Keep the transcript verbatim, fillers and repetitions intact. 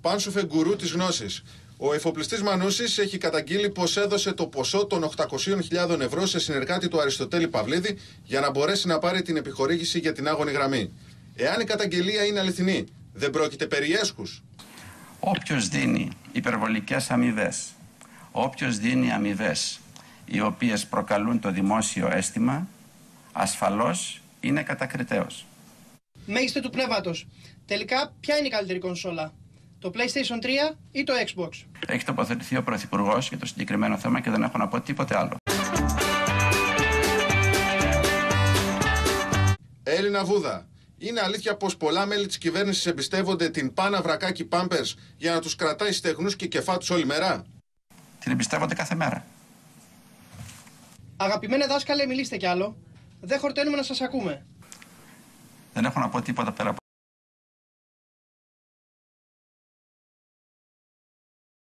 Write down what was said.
Πάνσουφε γκουρού της γνώσης. Ο εφοπλιστής Μανούσης έχει καταγγείλει πως έδωσε το ποσό των οκτακόσιες χιλιάδες ευρώ σε συνεργάτη του Αριστοτέλη Παυλίδη για να μπορέσει να πάρει την επιχορήγηση για την άγωνη γραμμή. Εάν η καταγγελία είναι αληθινή, δεν πρόκειται περί έσχους? Όποιος δίνει υπερβολικές αμοιβές, όποιος δίνει αμοιβές οι οποίες προκαλούν το δημόσιο αίσθημα, ασφαλώς είναι κατακριτέος. Μέγιστε του πνεύματος. Τελικά, ποια είναι η καλύτερη κονσόλα, το PlayStation τρία ή το Xbox? Έχει τοποθετηθεί ο Πρωθυπουργός για το συγκεκριμένο θέμα και δεν έχω να πω τίποτε άλλο. Έλληνα Βούδα, είναι αλήθεια πως πολλά μέλη της κυβέρνησης εμπιστεύονται την Πάνα Βρακάκη Πάμπερς για να τους κρατάει στεγνούς και κεφάτους όλη μέρα? Την εμπιστεύονται κάθε μέρα. Αγαπημένε δάσκαλε, μιλήστε κι άλλο. Δεν χορταίνουμε να σας ακούμε. Δεν έχω να πω τίποτα πέρα από